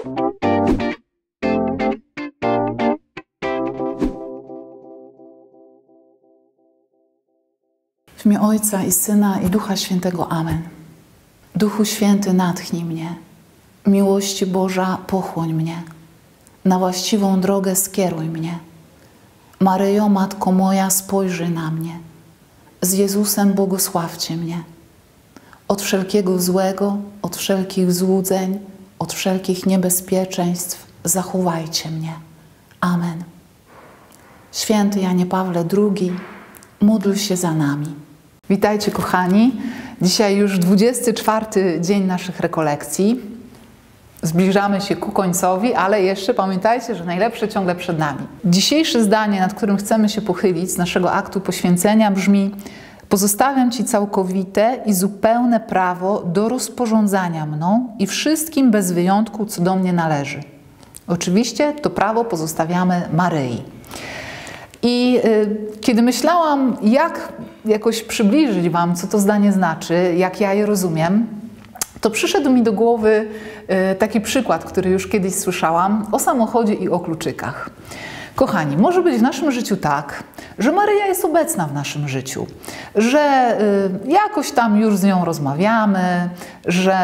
W imię Ojca i Syna i Ducha Świętego. Amen. Duchu Święty, natchnij mnie. Miłości Boża, pochłoń mnie. Na właściwą drogę skieruj mnie. Maryjo, Matko moja, spojrzyj na mnie. Z Jezusem błogosławcie mnie. Od wszelkiego złego, od wszelkich złudzeń, od wszelkich niebezpieczeństw zachowajcie mnie. Amen. Święty Janie Pawle II, módl się za nami. Witajcie, kochani. Dzisiaj już 24. dzień naszych rekolekcji. Zbliżamy się ku końcowi, ale jeszcze pamiętajcie, że najlepsze ciągle przed nami. Dzisiejsze zdanie, nad którym chcemy się pochylić z naszego aktu poświęcenia brzmi: pozostawiam Ci całkowite i zupełne prawo do rozporządzania mną i wszystkim bez wyjątku, co do mnie należy. Oczywiście to prawo pozostawiamy Maryi. I kiedy myślałam, jak jakoś przybliżyć Wam, co to zdanie znaczy, jak ja je rozumiem, to przyszedł mi do głowy taki przykład, który już kiedyś słyszałam, o samochodzie i o kluczykach. Kochani, może być w naszym życiu tak, że Maryja jest obecna w naszym życiu, że jakoś tam już z nią rozmawiamy, że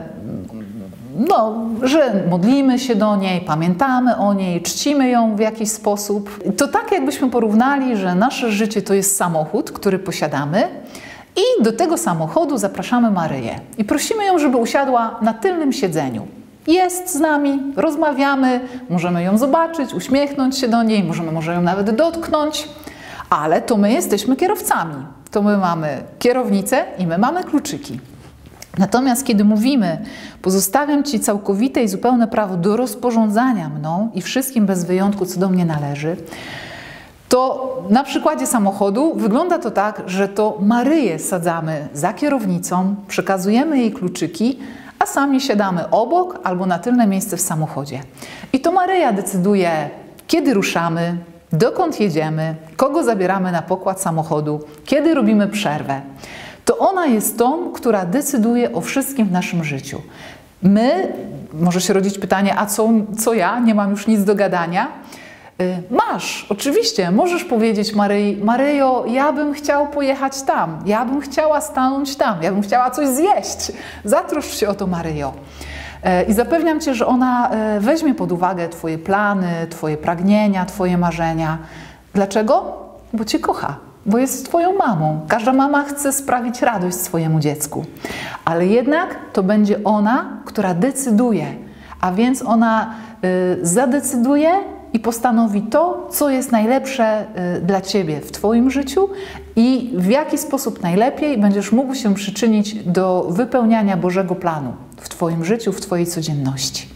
modlimy się do niej, pamiętamy o niej, czcimy ją w jakiś sposób. To tak, jakbyśmy porównali, że nasze życie to jest samochód, który posiadamy, i do tego samochodu zapraszamy Maryję i prosimy ją, żeby usiadła na tylnym siedzeniu. Jest z nami, rozmawiamy, możemy ją zobaczyć, uśmiechnąć się do niej, możemy ją nawet dotknąć, ale to my jesteśmy kierowcami. To my mamy kierownicę i my mamy kluczyki. Natomiast kiedy mówimy, pozostawiam Ci całkowite i zupełne prawo do rozporządzania mną i wszystkim bez wyjątku, co do mnie należy, to na przykładzie samochodu wygląda to tak, że to Maryję sadzamy za kierownicą, przekazujemy jej kluczyki, a sami siadamy obok albo na tylne miejsce w samochodzie. I to Maryja decyduje, kiedy ruszamy, dokąd jedziemy, kogo zabieramy na pokład samochodu, kiedy robimy przerwę. To ona jest tą, która decyduje o wszystkim w naszym życiu. My, może się rodzić pytanie, a co ja? Nie mam już nic do gadania. Masz, oczywiście, możesz powiedzieć Maryi: Maryjo, ja bym chciał pojechać tam, ja bym chciała stanąć tam, ja bym chciała coś zjeść. Zatroszcz się o to, Maryjo. I zapewniam Cię, że ona weźmie pod uwagę Twoje plany, Twoje pragnienia, Twoje marzenia. Dlaczego? Bo Cię kocha, bo jest Twoją mamą. Każda mama chce sprawić radość swojemu dziecku. Ale jednak to będzie ona, która decyduje, a więc ona zadecyduje i postanowi to, co jest najlepsze dla Ciebie w Twoim życiu i w jaki sposób najlepiej będziesz mógł się przyczynić do wypełniania Bożego planu w Twoim życiu, w Twojej codzienności.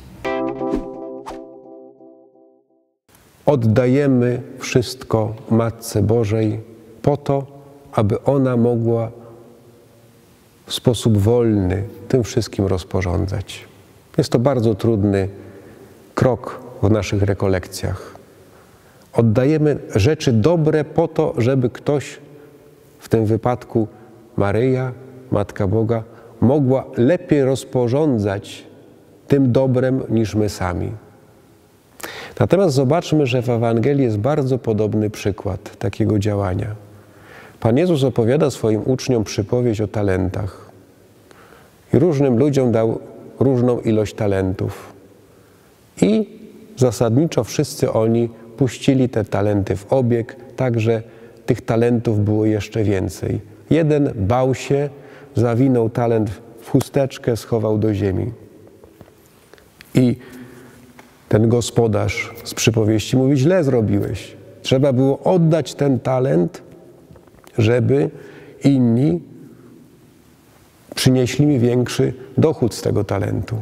Oddajemy wszystko Matce Bożej po to, aby ona mogła w sposób wolny tym wszystkim rozporządzać. Jest to bardzo trudny krok w naszych rekolekcjach. Oddajemy rzeczy dobre po to, żeby ktoś, w tym wypadku Maryja, Matka Boga, mogła lepiej rozporządzać tym dobrem niż my sami. Natomiast zobaczmy, że w Ewangelii jest bardzo podobny przykład takiego działania. Pan Jezus opowiada swoim uczniom przypowieść o talentach. I różnym ludziom dał różną ilość talentów. I zasadniczo wszyscy oni puścili te talenty w obieg, tak że tych talentów było jeszcze więcej. Jeden bał się, zawinął talent w chusteczkę, schował do ziemi. I ten gospodarz z przypowieści mówi: źle zrobiłeś. Trzeba było oddać ten talent, żeby inni przynieśli mi większy dochód z tego talentu.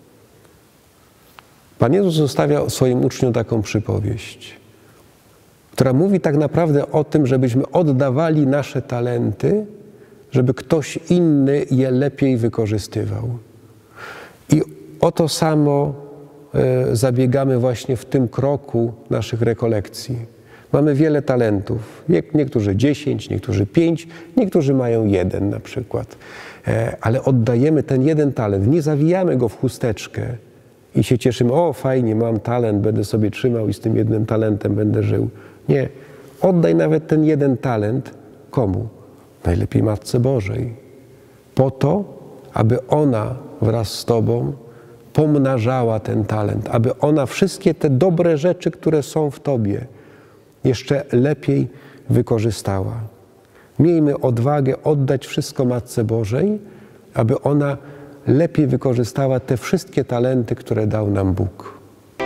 Pan Jezus zostawia swoim uczniom taką przypowieść, która mówi tak naprawdę o tym, żebyśmy oddawali nasze talenty, żeby ktoś inny je lepiej wykorzystywał. I o to samo zabiegamy właśnie w tym kroku naszych rekolekcji. Mamy wiele talentów. Niektórzy 10, niektórzy 5, niektórzy mają 1 na przykład. Ale oddajemy ten jeden talent, nie zawijamy go w chusteczkę i się cieszymy, o fajnie, mam talent, będę sobie trzymał i z tym jednym talentem będę żył. Nie. Oddaj nawet ten jeden talent komu? Najlepiej Matce Bożej. Po to, aby ona wraz z Tobą pomnażała ten talent, aby ona wszystkie te dobre rzeczy, które są w Tobie, jeszcze lepiej wykorzystała. Miejmy odwagę oddać wszystko Matce Bożej, aby ona lepiej wykorzystała te wszystkie talenty, które dał nam Bóg.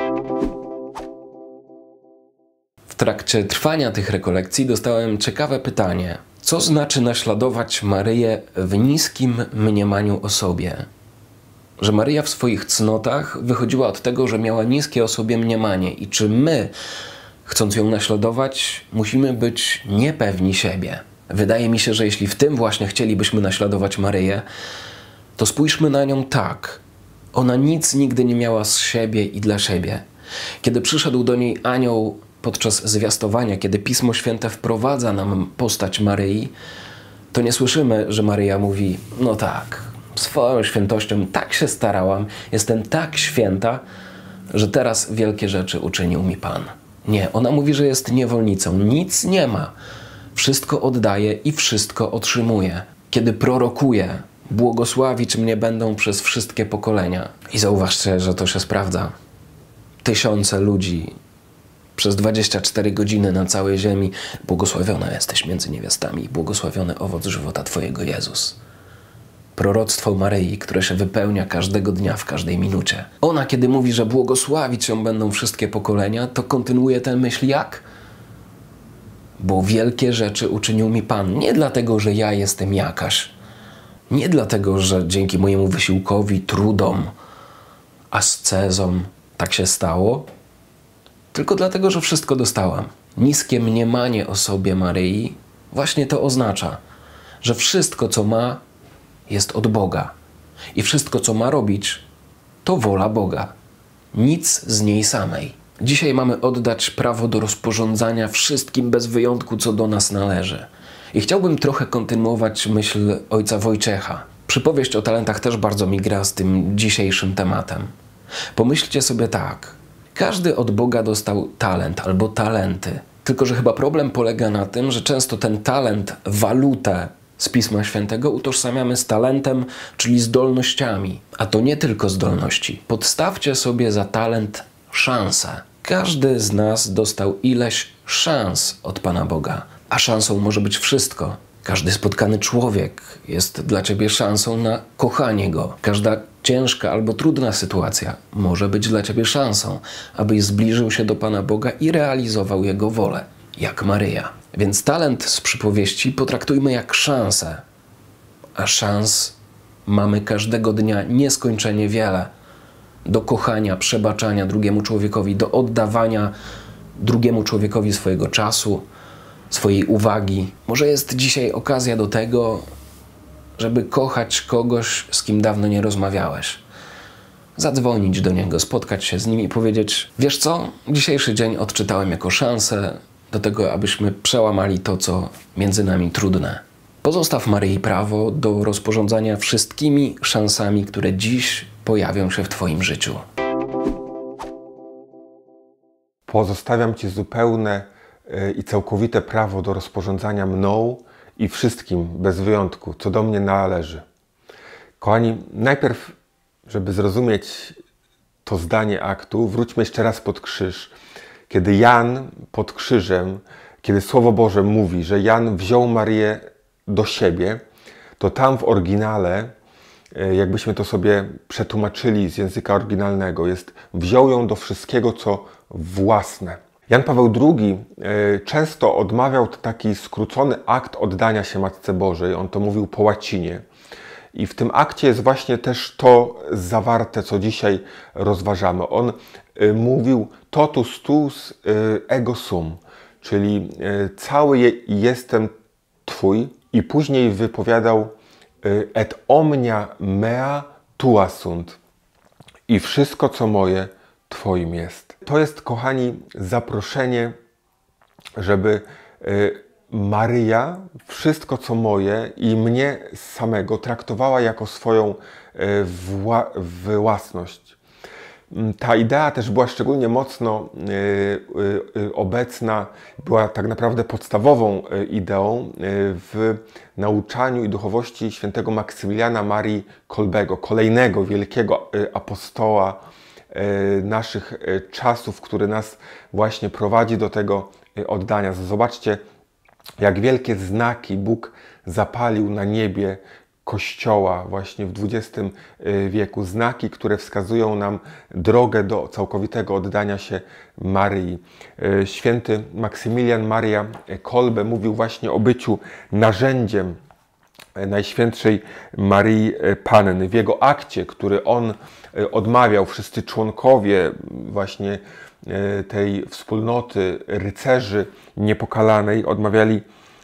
W trakcie trwania tych rekolekcji dostałem ciekawe pytanie. Co znaczy naśladować Maryję w niskim mniemaniu o sobie? Że Maryja w swoich cnotach wychodziła od tego, że miała niskie o sobie mniemanie i czy my, chcąc ją naśladować, musimy być niepewni siebie. Wydaje mi się, że jeśli w tym właśnie chcielibyśmy naśladować Maryję, to spójrzmy na nią tak. Ona nic nigdy nie miała z siebie i dla siebie. Kiedy przyszedł do niej anioł podczas zwiastowania, kiedy Pismo Święte wprowadza nam postać Maryi, to nie słyszymy, że Maryja mówi, no tak, swoją świętością tak się starałam, jestem tak święta, że teraz wielkie rzeczy uczynił mi Pan. Nie, ona mówi, że jest niewolnicą, nic nie ma. Wszystko oddaje i wszystko otrzymuje. Kiedy prorokuje, błogosławić mnie będą przez wszystkie pokolenia. I zauważcie, że to się sprawdza. Tysiące ludzi przez 24 godziny na całej ziemi. Błogosławiona jesteś między niewiastami i błogosławiony owoc żywota Twojego, Jezus. Proroctwo Maryi, które się wypełnia każdego dnia, w każdej minucie. Ona, kiedy mówi, że błogosławić ją będą wszystkie pokolenia, to kontynuuje tę myśl jak? Bo wielkie rzeczy uczynił mi Pan. Nie dlatego, że ja jestem jakaś. Nie dlatego, że dzięki mojemu wysiłkowi, trudom, ascezom tak się stało, tylko dlatego, że wszystko dostałam. Niskie mniemanie o sobie Maryi właśnie to oznacza, że wszystko, co ma, jest od Boga. I wszystko, co ma robić, to wola Boga. Nic z niej samej. Dzisiaj mamy oddać prawo do rozporządzania wszystkim bez wyjątku, co do nas należy. I chciałbym trochę kontynuować myśl ojca Wojciecha. Przypowieść o talentach też bardzo mi gra z tym dzisiejszym tematem. Pomyślcie sobie tak. Każdy od Boga dostał talent albo talenty. Tylko że chyba problem polega na tym, że często ten talent, walutę z Pisma Świętego utożsamiamy z talentem, czyli zdolnościami. A to nie tylko zdolności. Podstawcie sobie za talent szansę. Każdy z nas dostał ileś szans od Pana Boga. A szansą może być wszystko. Każdy spotkany człowiek jest dla Ciebie szansą na kochanie Go. Każda ciężka albo trudna sytuacja może być dla Ciebie szansą, abyś zbliżył się do Pana Boga i realizował Jego wolę, jak Maryja. Więc talent z przypowieści potraktujmy jak szansę. A szans mamy każdego dnia nieskończenie wiele. Do kochania, przebaczania drugiemu człowiekowi, do oddawania drugiemu człowiekowi swojego czasu, swojej uwagi. Może jest dzisiaj okazja do tego, żeby kochać kogoś, z kim dawno nie rozmawiałeś. Zadzwonić do niego, spotkać się z nim i powiedzieć, wiesz co, dzisiejszy dzień odczytałem jako szansę do tego, abyśmy przełamali to, co między nami trudne. Pozostaw Maryi prawo do rozporządzania wszystkimi szansami, które dziś pojawią się w Twoim życiu. Pozostawiam Ci zupełne i całkowite prawo do rozporządzania mną i wszystkim, bez wyjątku, co do mnie należy. Kochani, najpierw, żeby zrozumieć to zdanie aktu, wróćmy jeszcze raz pod krzyż. Kiedy Jan pod krzyżem, kiedy Słowo Boże mówi, że Jan wziął Maryję do siebie, to tam w oryginale, jakbyśmy to sobie przetłumaczyli z języka oryginalnego, jest wziął ją do wszystkiego, co własne. Jan Paweł II często odmawiał taki skrócony akt oddania się Matce Bożej. On to mówił po łacinie. I w tym akcie jest właśnie też to zawarte, co dzisiaj rozważamy. On mówił totus tuus ego sum, czyli cały jestem Twój. I później wypowiadał et omnia mea tua sunt. I wszystko, co moje, Twoim jest. To jest, kochani, zaproszenie, żeby Maryja wszystko, co moje i mnie samego traktowała jako swoją własność. Ta idea też była szczególnie mocno obecna, była tak naprawdę podstawową ideą w nauczaniu i duchowości świętego Maksymiliana Marii Kolbego, kolejnego wielkiego apostoła naszych czasów, który nas właśnie prowadzi do tego oddania. Zobaczcie, jak wielkie znaki Bóg zapalił na niebie Kościoła właśnie w XX wieku. Znaki, które wskazują nam drogę do całkowitego oddania się Maryi. Święty Maksymilian Maria Kolbe mówił właśnie o byciu narzędziem Najświętszej Maryi Panny. W jego akcie, który on odmawiał, wszyscy członkowie właśnie tej wspólnoty rycerzy niepokalanej odmawiali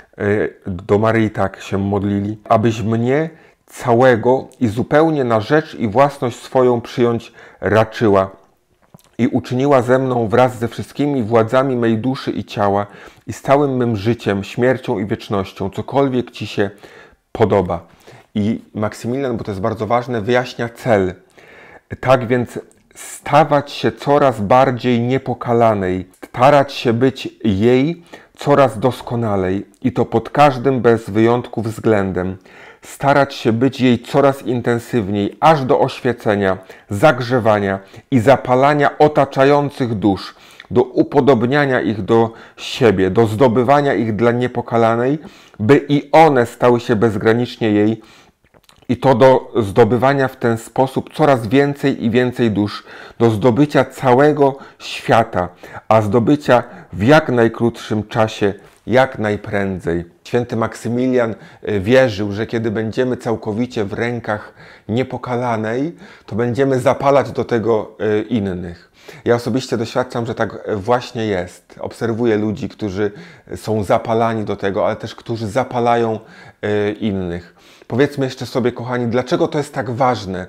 do Maryi, tak się modlili: abyś mnie całego i zupełnie na rzecz i własność swoją przyjąć raczyła i uczyniła ze mną wraz ze wszystkimi władzami mej duszy i ciała i z całym mym życiem, śmiercią i wiecznością, cokolwiek Ci się podoba. I Maksymilian, bo to jest bardzo ważne, wyjaśnia cel. Tak więc stawać się coraz bardziej niepokalanej, starać się być jej coraz doskonalej i to pod każdym bez wyjątku względem, starać się być jej coraz intensywniej, aż do oświecenia, zagrzewania i zapalania otaczających dusz, do upodobniania ich do siebie, do zdobywania ich dla niepokalanej, by i one stały się bezgranicznie jej, i to do zdobywania w ten sposób coraz więcej i więcej dusz, do zdobycia całego świata, a zdobycia w jak najkrótszym czasie, jak najprędzej. Święty Maksymilian wierzył, że kiedy będziemy całkowicie w rękach niepokalanej, to będziemy zapalać do tego innych. Ja osobiście doświadczam, że tak właśnie jest. Obserwuję ludzi, którzy są zapalani do tego, ale też którzy zapalają innych. Powiedzmy jeszcze sobie, kochani, dlaczego to jest tak ważne,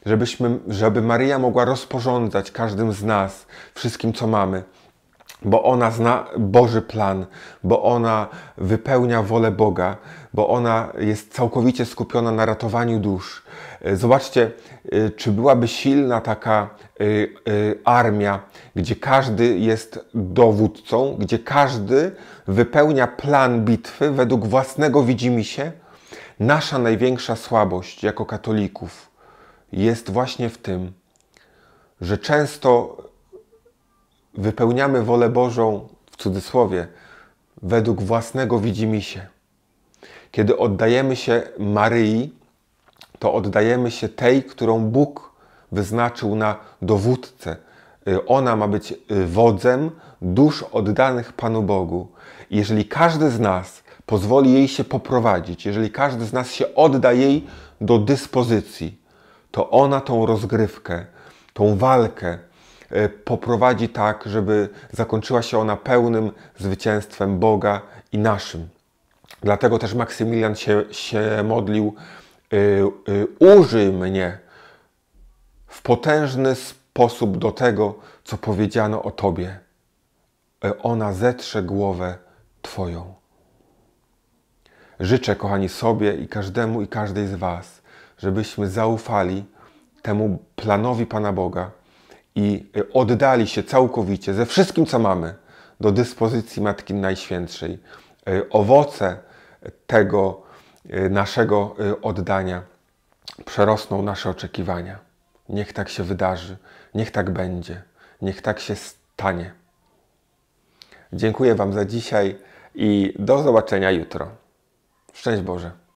żeby Maryja mogła rozporządzać każdym z nas, wszystkim, co mamy. Bo ona zna Boży plan, bo ona wypełnia wolę Boga, bo ona jest całkowicie skupiona na ratowaniu dusz. Zobaczcie, czy byłaby silna taka armia, gdzie każdy jest dowódcą, gdzie każdy wypełnia plan bitwy według własnego widzimisię. Nasza największa słabość jako katolików jest właśnie w tym, że często wypełniamy wolę Bożą, w cudzysłowie, według własnego widzimisię. Kiedy oddajemy się Maryi, to oddajemy się tej, którą Bóg wyznaczył na dowódcę. Ona ma być wodzem dusz oddanych Panu Bogu. I jeżeli każdy z nas pozwoli jej się poprowadzić, jeżeli każdy z nas się odda jej do dyspozycji, to ona tą rozgrywkę, tą walkę poprowadzi tak, żeby zakończyła się ona pełnym zwycięstwem Boga i naszym. Dlatego też Maksymilian się modlił: użyj mnie w potężny sposób do tego, co powiedziano o Tobie. Ona zetrze głowę Twoją. Życzę, kochani, sobie i każdemu i każdej z Was, żebyśmy zaufali temu planowi Pana Boga i oddali się całkowicie, ze wszystkim, co mamy, do dyspozycji Matki Najświętszej. Owoce tego naszego oddania przerosną nasze oczekiwania. Niech tak się wydarzy, niech tak będzie, niech tak się stanie. Dziękuję Wam za dzisiaj i do zobaczenia jutro. Szczęść Boże.